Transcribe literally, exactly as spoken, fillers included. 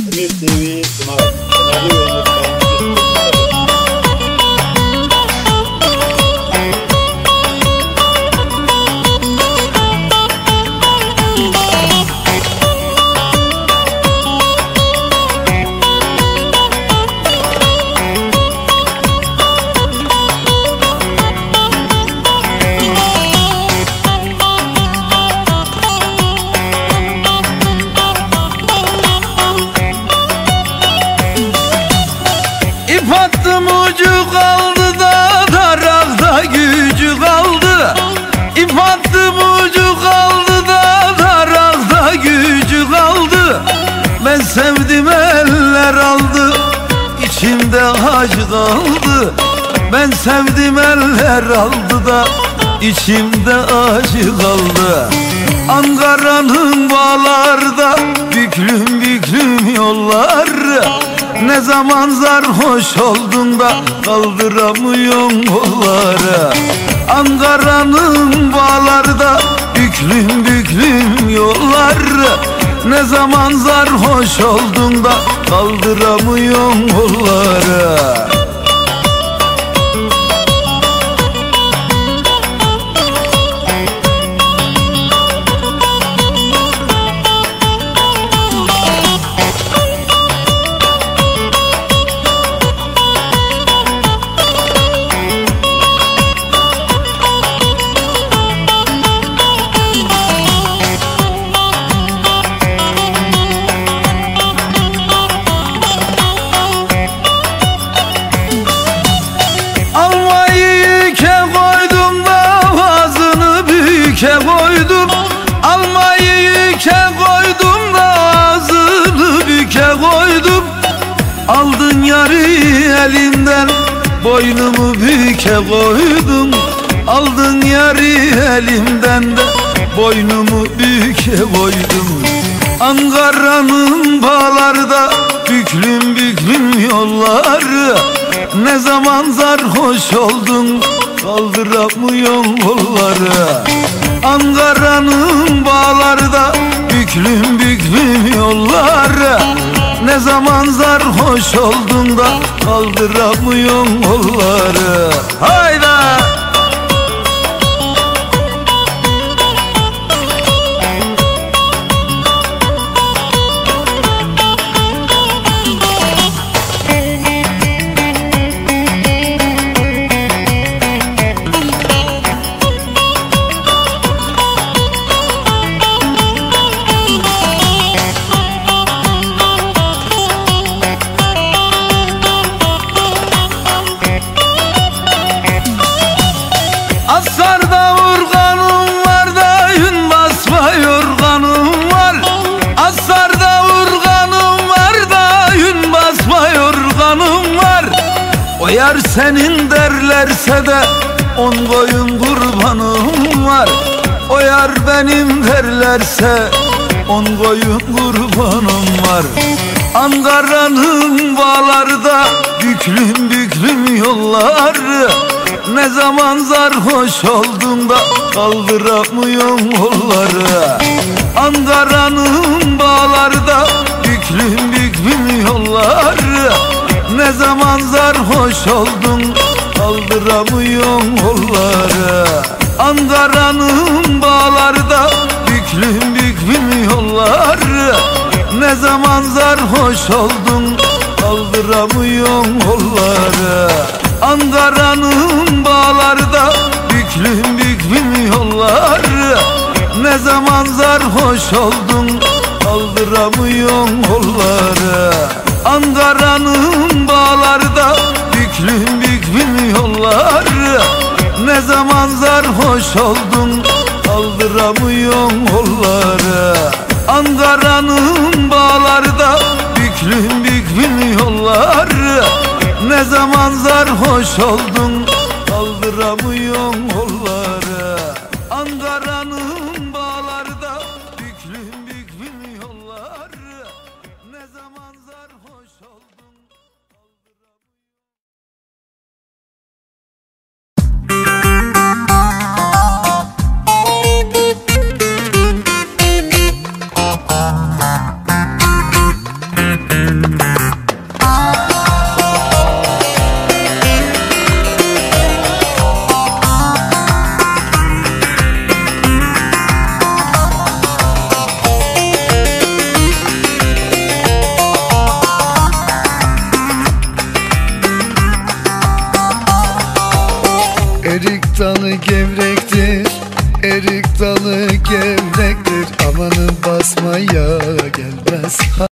Emir T V sunar. Senaryo ve yönetmenlik İp attım ucu kaldı da darakta gücü kaldı. İp attım ucu kaldı da darakta gücü kaldı. Ben sevdim eller aldı, içimde acı kaldı. Ben sevdim eller aldı da içimde acı kaldı. Ankara'nın bağlarda büklüm büklüm yollar. Ne zaman sarhoş oldun da kaldıramıyorsun kolları. Ankara'nın bağlarda büklüm büklüm yollar. Ne zaman sarhoş oldun da kaldıramıyorsun kolları. Yüke koydum, almayı yüke koydum da ağzını büke koydum. Aldın yarı elimden, boynumu büke koydum. Aldın yarı elimden de boynumu büke koydum. Ankara'nın bağlarda büklüm büklüm yollar. Ne zaman sarhoş oldun kaldıramıyorsun kolları. Ankara'nın bağlarda büklüm büklüm yollar. Ne zaman sarhoş oldun da kaldıramıyorsun kolları. Hayda! Asarda urganım var da yün basma yorganım var. Asarda urganım var da yün basma yorganım var. O yar senin derlerse de on koyun kurbanım var. O yar benim derlerse on koyun kurbanım var. Ankara'nın bağlarda büklüm büklüm yollar. Ne zaman sarhoş oldun da kaldıramıyorsun kolları. Ankara'nın bağlarda büklüm büklüm yollar. Ne zaman sarhoş oldun kaldıramıyorsun kolları. Ankara'nın bağlarda büklüm büklüm yollar. Ne zaman sarhoş oldun kaldıramıyorsun kolları. Ankara'nın bağlarda büklüm büklüm yollar. Ne zaman sarhoş oldun kaldıramıyorsun kolları. Ankara'nın bağlarda büklüm büklüm yollar. Ne zaman sarhoş oldun kaldıramıyorsun kolları. Ankara'nın bağlarda büklüm büklüm yollar. Ne zaman sarhoş oldun kaldıramıyorsun kolları. Ankara'nın bağlarda büklüm büklüm yollar. Ne zaman sarhoş oldun kaldıramıyorsun. Erik dalı gevrektir, erik dalı gevrektir. Amanın basmaya gelmez.